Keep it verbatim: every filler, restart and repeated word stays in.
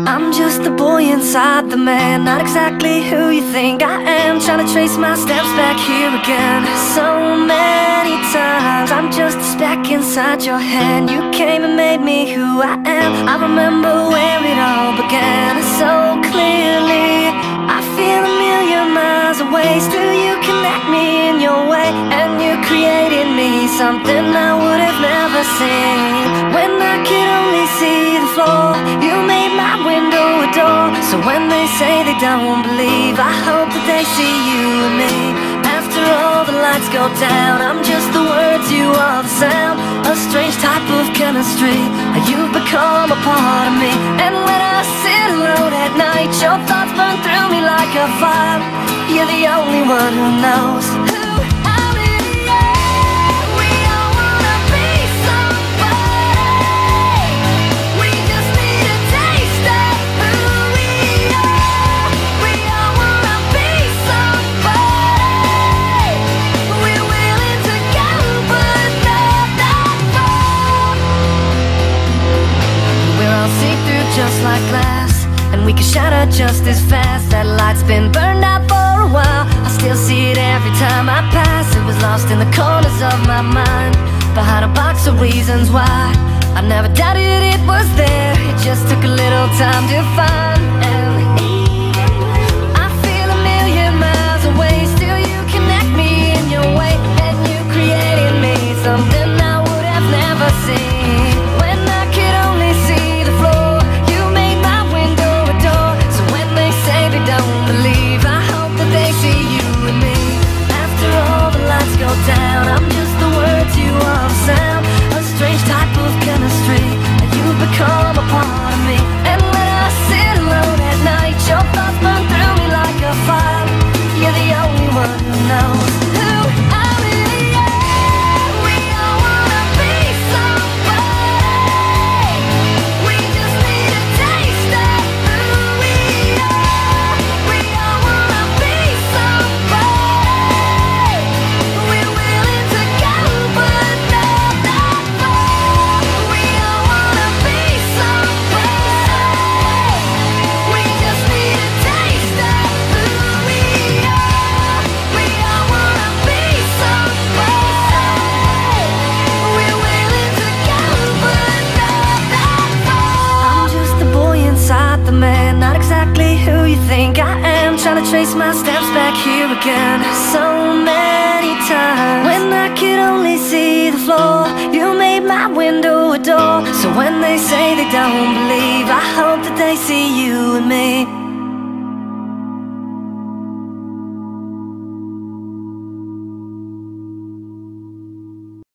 I'm just the boy inside the man, not exactly who you think I am. Trying to trace my steps back here again. So many times I'm just a speck inside your hand. You came and made me who I am. I remember where it all began so clearly. I feel a million miles away, still you connect me in your way. And you created me something I would have never seen. When I could only see the floor, you made my window a door. So when they say they don't believe, I hope that they see you and me. After all the lights go down, I'm just the words, you are the sound. A strange type of chemistry, you've become a part of me. And when I sit alone at night, your thoughts burn through me like a fire. You're the only one who knows who I really am. We all wanna be somebody. We just need a taste of who we are. We all wanna be somebody. We're willing to go, but not that far. We're all see-through just like glass, and we can shatter just as fast. That light's been burned out for a while. I still see it every time I pass. It was lost in the corners of my mind, behind a box of reasons why. I never doubted it was there, it just took a little time to find. And I feel a million miles away, still you connect me in your way. And you created me something I would have never seen. When I could only see the floor, you made my window a door. So when they say they don't believe, I hope that they see you and me. After all the lights go down, I'm just the words, you are the sound. A strange type of chemistry, and you've become a part of me. And when I sit alone at night, your thoughts burn through me like a fire. You're the only one who knows who I really am. We all wanna be somebody. We just need a taste of who we are. We all wanna be somebody. We're willing to go, but not that far. We all wanna be somebody. We just need a taste of who we are. We all wanna be somebody. We're willing to go, but not that far. I'm just the boy inside the man, not exactly who you think I am. Trying to trace my steps back here again so many times. When I could only see the floor, you made my window a door. So when they say they don't believe, I hope that they see you and me.